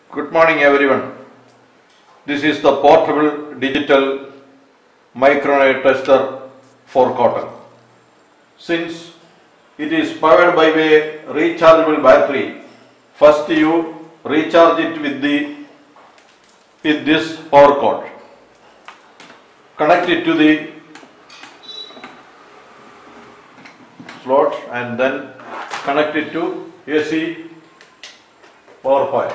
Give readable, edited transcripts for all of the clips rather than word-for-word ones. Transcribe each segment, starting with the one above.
Good morning everyone. This is the Portable Digital Micronaire Tester for cotton. Since it is powered by a rechargeable battery, first you recharge it with this power cord. Connect it to the slot and then connect it to AC power point.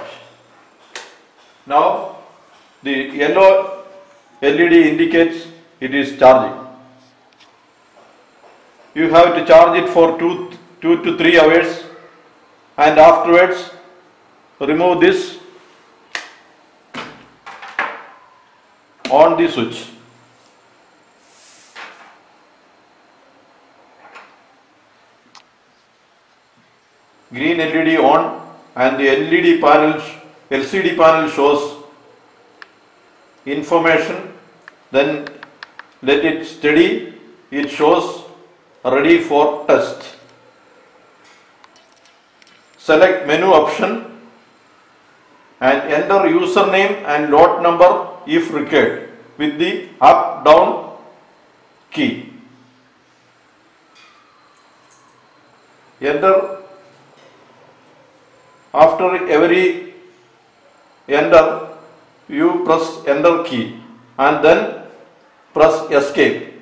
Now the yellow LED indicates it is charging. You have to charge it for 2 to 3 hours and afterwards remove this on the switch. Green LED on and the LCD panel shows information, then let it steady, it shows ready for test. Select menu option and enter username and lot number if required with the up down key. After every enter, you press enter key and then press escape.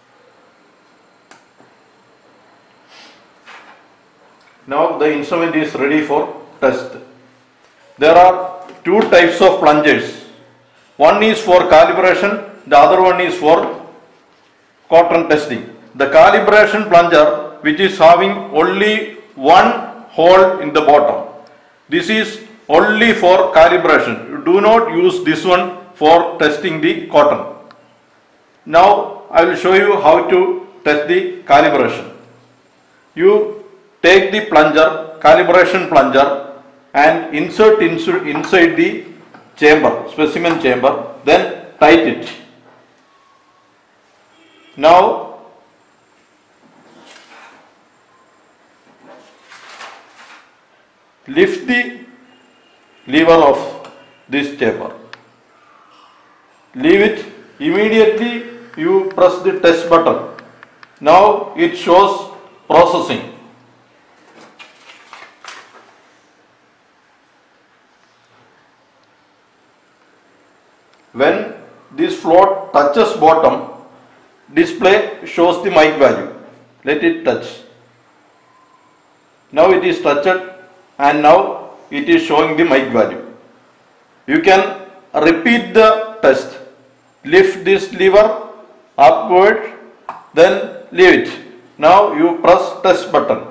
Now the instrument is ready for test. There are two types of plungers. One is for calibration, the other one is for cotton testing. The calibration plunger, which is having only one hole in the bottom. This is only for calibration. You do not use this one for testing the cotton. Now I will show you how to test the calibration. You take the plunger, calibration plunger, and insert inside the chamber, specimen chamber, then tight it. Now lift the lever of this chamber. Leave it. Immediately you press the test button. Now it shows processing. When this float touches bottom, display shows the mic value. Let it touch. Now it is touched and now it is showing the mic value. You can repeat the test. Lift this lever upward, then leave it. Now you press test button.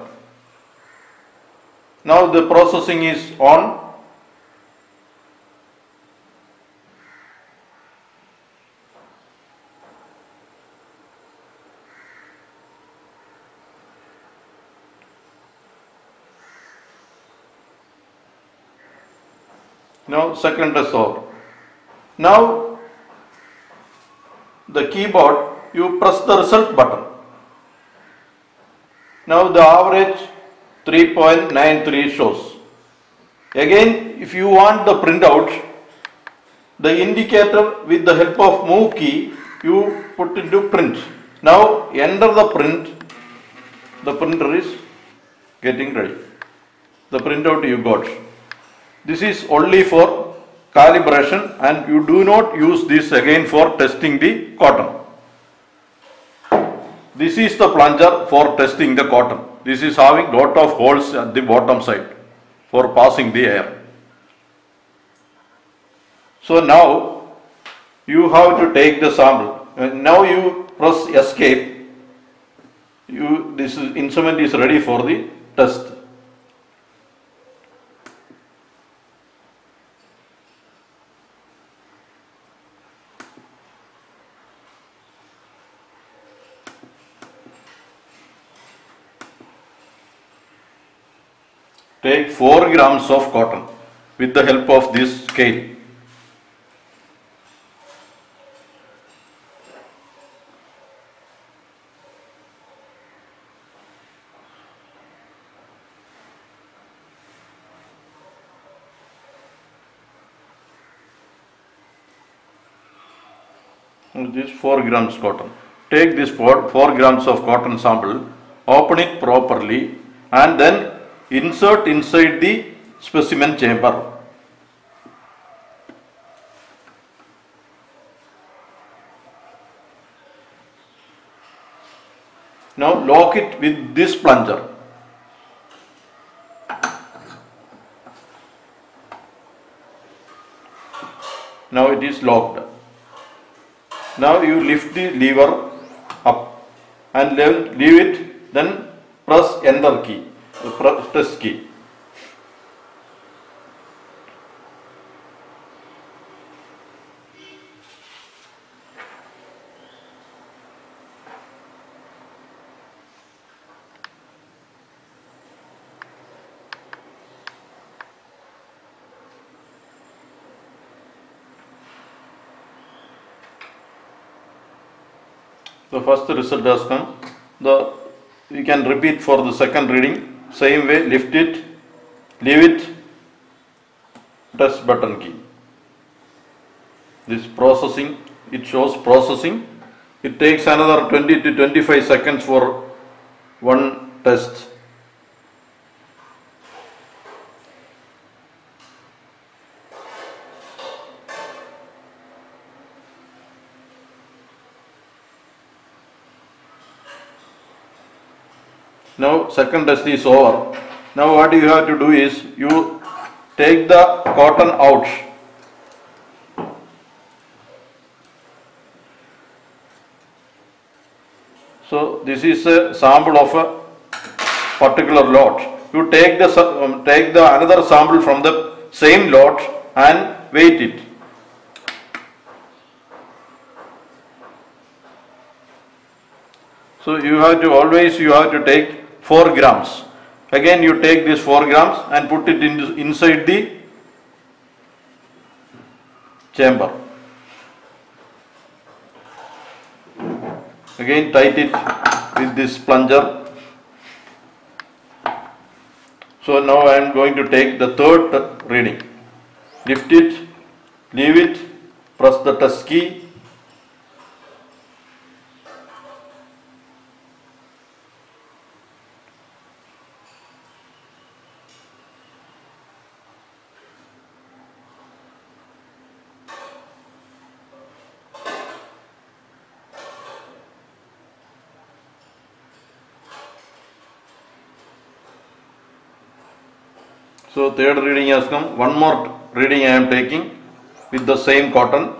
Now the processing is on. Now second test over. Now the keyboard, you press the result button. Now the average 3.93 shows. Again, if you want the printout, the indicator with the help of move key, you put into print. Now enter the print. The printer is getting ready. The printout you got. This is only for calibration and you do not use this again for testing the cotton. This is the plunger for testing the cotton. This is having lot of holes at the bottom side for passing the air. So now you have to take the sample. Now you press escape. This instrument is ready for the test. Take 4 grams of cotton with the help of this scale. This 4 grams cotton. Take this 4 grams of cotton sample, open it properly and then insert inside the specimen chamber. Now lock it with this plunger. Now it is locked. Now you lift the lever up and leave it, then press enter key, test key. The first result has come. We can repeat for the second reading. Same way, lift it, leave it, test button key. This processing, it shows processing. It takes another 20 to 25 seconds for one test. Now second test is over. Now what you have to do is you take the cotton out. So this is a sample of a particular lot. You take the another sample from the same lot and weight it. So you have to take 4 grams. Again you take this 4 grams and put it inside the chamber. Again tight it with this plunger. So now I am going to take the third reading. Lift it, leave it, press the test key. So third reading has come. One more reading I am taking with the same cotton.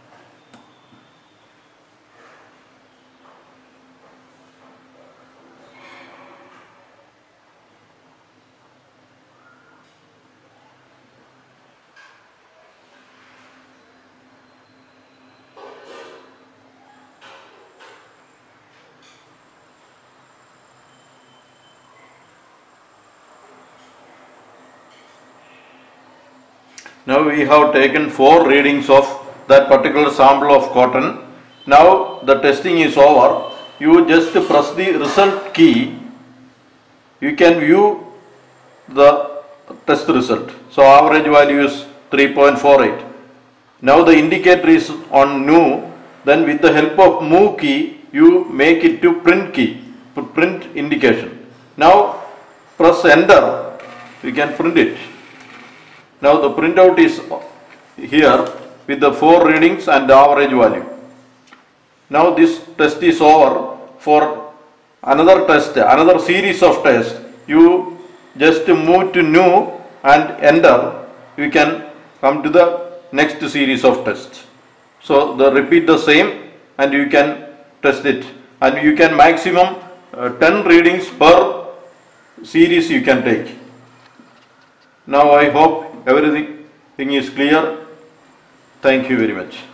Now we have taken 4 readings of that particular sample of cotton. Now the testing is over. You just press the result key. You can view the test result. So average value is 3.48. Now the indicator is on new. Then with the help of move key, you make it to print key, print indication. Now press enter. You can print it. Now the printout is here with the 4 readings and the average value. Now this test is over. For another test, another series of tests, you just move to new and enter. You can come to the next series of tests. So repeat the same and you can test it. And you can maximum 10 readings per series you can take. Now I hope everything is clear. Thank you very much.